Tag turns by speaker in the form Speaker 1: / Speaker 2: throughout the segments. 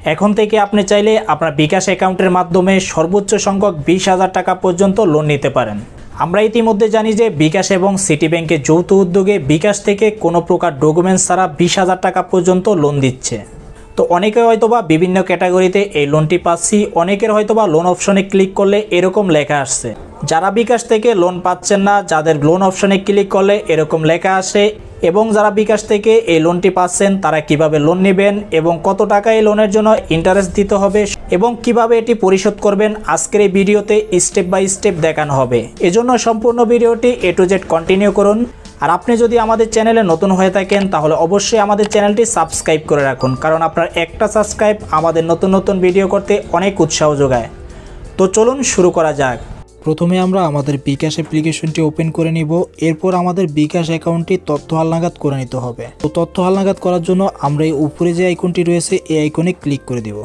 Speaker 1: এখন থেকে আপনি চাইলে আপনার বিকাশ অ্যাকাউন্টের মাধ্যমে সর্বোচ্চ সংখ্যক 20,000 টাকা পর্যন্ত লোন নিতে পারেন। আমরা ইতিমধ্যে জানি যে বিকাশ এবং সিটি ব্যাংকের যৌথ উদ্যোগে বিকাশ থেকে কোনো প্রকার ডকুমেন্টস ছাড়া 20,000 টাকা পর্যন্ত লোন দিচ্ছে। তো অনেকে হয়তোবা বিভিন্ন ক্যাটাগরিতে এই লোনটি পাচ্ছি, অনেকের হয়তোবা লোন অপশনে ক্লিক করলে এরকম লেখা আসছে। যারা বিকাশ থেকে লোন পাচ্ছেন না, যাদের লোন অপশনে ক্লিক করলে এরকম লেখা আসে, এবং যারা বিকাশ থেকে এই লোনটি পাচ্ছেন তারা কিভাবে লোন নেবেন এবং কত টাকা এই লোনের জন্য ইন্টারেস্ট দিতে হবে এবং কিভাবে এটি পরিশোধ করবেন আজকের এই ভিডিওতে স্টেপ বাই স্টেপ দেখানো হবে। এজন্য সম্পূর্ণ ভিডিওটি A to Z কন্টিনিউ করুন। আর আপনি যদি আমাদের চ্যানেলে নতুন হয়ে থাকেন তাহলে অবশ্যই আমাদের চ্যানেলটি সাবস্ক্রাইব করে রাখুন, কারণ আপনার একটা সাবস্ক্রাইব আমাদের নতুন নতুন ভিডিও করতে অনেক উৎসাহ যোগায়। তো চলুন শুরু করা যাক। প্রথমে আমরা আমাদের বিকাশ অ্যাপ্লিকেশনটি ওপেন করে নিব। এরপর আমাদের বিকাশ অ্যাকাউন্টটি তথ্য হালনাগাদ করে নিতে হবে। তো তথ্য হালনাগাদ করার জন্য আমরা এই উপরে যে আইকনটি রয়েছে এই আইকনে ক্লিক করে দিব।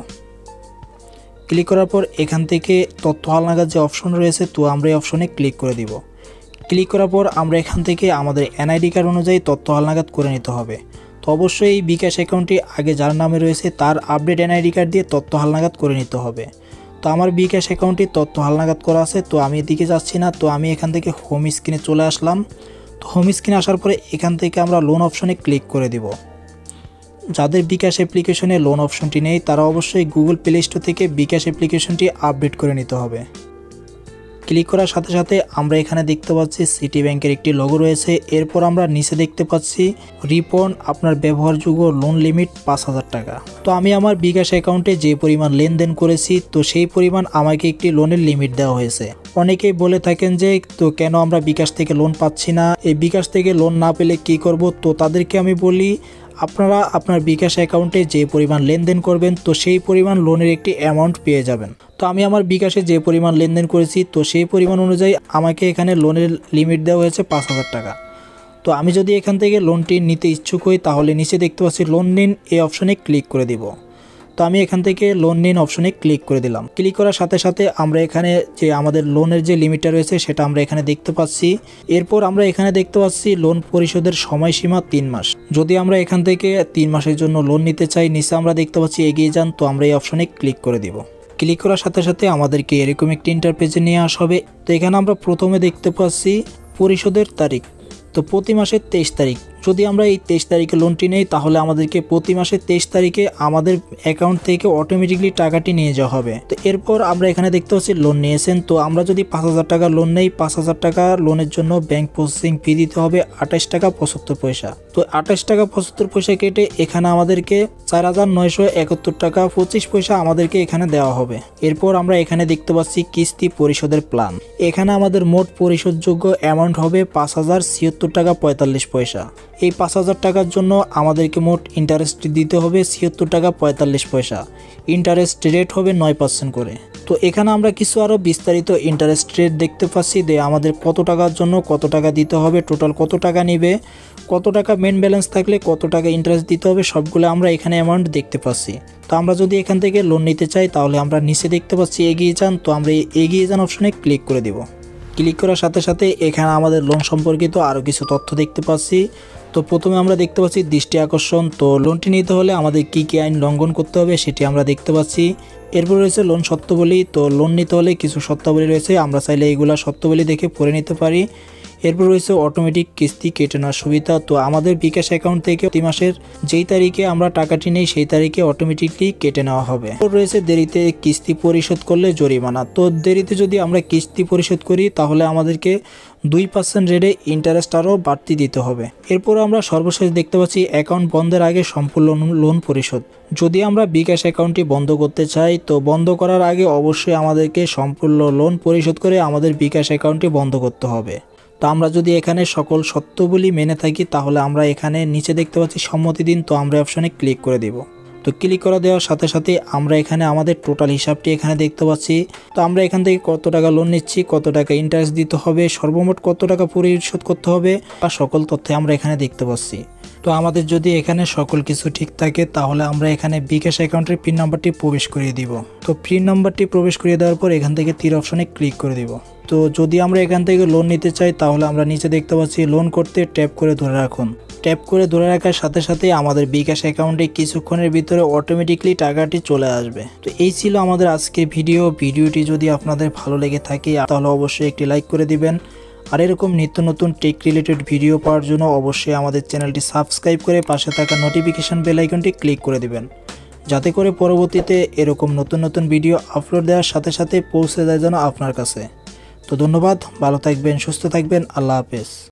Speaker 1: ক্লিক করার পর এখান থেকে তথ্য হালনাগাদ যে অপশন রয়েছে তো আমরা এই অপশনে ক্লিক করে দিব। ক্লিক করার পর আমরা এখান থেকে আমাদের এনআইডি কার্ড অনুযায়ী তথ্য হালনাগাদ করে নিতে হবে। তো অবশ্যই এই বিকাশ অ্যাকাউন্টটি আগে যার নামে রয়েছে তার আপডেট এনআইডি কার্ড দিয়ে তথ্য হালনাগাদ করে নিতে হবে। তো আমার বিকাশ অ্যাকাউন্টটি তথ্য হালনাগাদ করা আছে, তো আমি এদিকে যাচ্ছি না। তো আমি এখান থেকে হোম স্ক্রিনে চলে আসলাম। তো হোম স্ক্রিনে আসার পরে এখান থেকে আমরা লোন অপশনে ক্লিক করে দিব। যাদের বিকাশ অ্যাপ্লিকেশনে লোন অপশনটি নেই তারা অবশ্যই গুগল প্লে স্টোর থেকে বিকাশ অ্যাপ্লিকেশনটি আপডেট করে নিতে হবে। ক্লিক করার সাথে সাথে আমরা এখানে দেখতে পাচ্ছি সিটি ব্যাংকের একটি লোগো রয়েছে। এরপর আমরা নিচে দেখতে পাচ্ছি রিপন আপনার ব্যবহারযোগ্য লোন লিমিট 5,000 টাকা। তো আমি আমার বিকাশ অ্যাকাউন্টে যে পরিমাণ লেনদেন করেছি তো সেই পরিমাণ আমাকে একটি লোনের লিমিট দেওয়া হয়েছে। অনেকেই বলে থাকেন যে তো কেন আমরা বিকাশ থেকে লোন পাচ্ছি না, এই বিকাশ থেকে লোন না পেলে কি করব। তো তাদেরকে আমি বলি আপনারা আপনার বিকাশ অ্যাকাউন্টে যে পরিমাণ লেনদেন করবেন তো সেই পরিমাণ লোনের একটি অ্যামাউন্ট পেয়ে যাবেন। তো আমি আমার বিকাশে যে পরিমাণ লেনদেন করেছি তো সেই পরিমাণ অনুযায়ী আমাকে এখানে লোনের লিমিট দেওয়া হয়েছে 5,000 টাকা। তো আমি যদি এখান থেকে লোনটি নিতে ইচ্ছুক হই তাহলে নিচে দেখতে পাচ্ছি লোন নিন এই অপশনে ক্লিক করে দিব। তো আমি এখান থেকে লোন নিন অপশনে ক্লিক করে দিলাম। ক্লিক করার সাথে সাথে আমরা এখানে যে আমাদের লোনের যে লিমিটটা রয়েছে সেটা আমরা এখানে দেখতে পাচ্ছি। এরপর আমরা এখানে দেখতে পাচ্ছি লোন পরিশোধের সময়সীমা 3 মাস। যদি আমরা এখান থেকে 3 মাসের জন্য লোন নিতে চাই নিচে আমরা দেখতে পাচ্ছি এগিয়ে যান, তো আমরা এই অপশনে ক্লিক করে দিব। ক্লিক করার সাথে সাথে আমাদেরকে এরকম একটি ইন্টারপেজে নিয়ে আসা হবে। তো এখানে আমরা প্রথমে দেখতে পাচ্ছি পরিশোধের তারিখ, তো প্রতি মাসের 23 তারিখ। যদি আমরা এই 23 তারিখে লোনটি নেই তাহলে আমাদেরকে প্রতি মাসের 23 তারিখে আমাদের অ্যাকাউন্ট থেকে অটোমেটিকলি টাকাটি নিয়ে যাওয়া হবে। তো এরপর আমরা এখানে দেখতে পাচ্ছি লোন নিয়েছেন। তো আমরা যদি 5,000 টাকা লোন নেই, 5,000 টাকা লোনের জন্য ব্যাংক প্রসেসিং ফি দিতে হবে 28 টাকা 75 পয়সা। তো 28 টাকা 75 পয়সা কেটে এখানে আমাদেরকে 4,971 টাকা 25 পয়সা আমাদেরকে এখানে দেওয়া হবে। এরপর আমরা এখানে দেখতে পাচ্ছি কিস্তি পরিশোধের প্ল্যান। এখানে আমাদের মোট পরিশোধযোগ্য অ্যামাউন্ট হবে 5,076 টাকা 45 পয়সা। এই 5,000 টাকার জন্য আমাদেরকে মোট ইন্টারেস্ট দিতে হবে 76 টাকা 45 পয়সা। ইন্টারেস্ট রেট হবে 9% করে। তো এখানে আমরা কিছু আরও বিস্তারিত ইন্টারেস্ট রেট দেখতে পাচ্ছি যে আমাদের কত টাকার জন্য কত টাকা দিতে হবে, টোটাল কত টাকা নেবে, কত টাকা মেন ব্যালেন্স থাকলে কত টাকা ইন্টারেস্ট দিতে হবে, সবগুলো আমরা এখানে অ্যামাউন্ট দেখতে পাচ্ছি। তো আমরা যদি এখান থেকে লোন নিতে চাই তাহলে আমরা নিচে দেখতে পাচ্ছি এগিয়ে যান, তো আমরা এগিয়ে যান অপশনে ক্লিক করে দিব। ক্লিক করার সাথে সাথে এখানে আমাদের লোন সম্পর্কিত আরও কিছু তথ্য দেখতে পাচ্ছি। তো প্রথমে আমরা দেখতে পাচ্ছি দৃষ্টি আকর্ষণ। তো লোনটি নিতে হলে আমাদের কী কী আইন লঙ্ঘন করতে হবে সেটি আমরা দেখতে পাচ্ছি। এরপর রয়েছে লোন শর্তাবলী। তো লোন নিতে হলে কিছু শর্তাবলী রয়েছে, আমরা চাইলে এইগুলা শর্তাবলী দেখে পড়ে নিতে পারি। এরপর রয়েছে অটোমেটিক কিস্তি কেটে নেওয়ার সুবিধা। তো আমাদের বিকাশ অ্যাকাউন্ট থেকে প্রতি মাসের যেই তারিখে আমরা টাকাটি নেই সেই তারিখে অটোমেটিকলি কেটে নেওয়া হবে। এরপর রয়েছে দেরিতে কিস্তি পরিশোধ করলে জরিমানা। তো দেরিতে যদি আমরা কিস্তি পরিশোধ করি তাহলে আমাদেরকে 2% রেটে ইন্টারেস্ট আরও বাড়তি দিতে হবে। এরপর আমরা সর্বশেষ দেখতে পাচ্ছি অ্যাকাউন্ট বন্ধের আগে সম্পূর্ণ লোন পরিশোধ। যদি আমরা বিকাশ অ্যাকাউন্টটি বন্ধ করতে চাই তো বন্ধ করার আগে অবশ্যই আমাদেরকে সম্পূর্ণ লোন পরিশোধ করে আমাদের বিকাশ অ্যাকাউন্টটি বন্ধ করতে হবে। তো আমরা যদি এখানে সকল শর্তাবলী মেনে থাকি তাহলে আমরা এখানে নিচে দেখতে পাচ্ছি সম্মতি দিন, তো আমরা অপশনে ক্লিক করে দিব। তো ক্লিক করে দেওয়ার সাথে সাথে আমরা এখানে আমাদের টোটাল হিসাবটি এখানে দেখতে পাচ্ছি। তো আমরা এখান থেকে কত টাকা লোন নিচ্ছি, কত টাকা ইন্টারেস্ট দিতে হবে, সর্বমোট কত টাকা পরিশোধ করতে হবে বা সকল তথ্য আমরা এখানে দেখতে পাচ্ছি। তো আমাদের যদি এখানে সকল কিছু ঠিক থাকে তাহলে আমরা এখানে বিকাশ অ্যাকাউন্টের পিন নাম্বারটি প্রবেশ করিয়ে দিব। তো পিন নাম্বারটি প্রবেশ করিয়ে দেওয়ার পর এখান থেকে তীর অপশনে ক্লিক করে দিব। তো যদি আমরা এখান থেকে লোন নিতে চাই তাহলে আমরা নিচে দেখতে পাচ্ছি লোন করতে ট্যাপ করে ধরে রাখুন।
Speaker 2: ট্যাপ করে ধরে রাখার সাথে সাথে আমাদের বিকাশ অ্যাকাউন্টে কিছুক্ষণের ভিতরে অটোমেটিকলি টাকাটি চলে আসবে। তো এই ছিল আমাদের আজকের ভিডিওটি যদি আপনাদের ভালো লেগে থাকে তাহলে অবশ্যই একটি লাইক করে দিবেন। আর এরকম নিত্য নতুন টেক রিলেটেড ভিডিও পাওয়ার জন্য অবশ্যই আমাদের চ্যানেলটি সাবস্ক্রাইব করে পাশে থাকা নোটিফিকেশন বেল আইকনটি ক্লিক করে দিবেন, যাতে করে পরবর্তীতে এরকম নতুন নতুন ভিডিও আপলোড দেওয়ার সাথে সাথে পৌঁছে যায় যেন আপনার কাছে। তো ধন্যবাদ, ভালো থাকবেন, সুস্থ থাকবেন, আল্লাহ হাফেজ।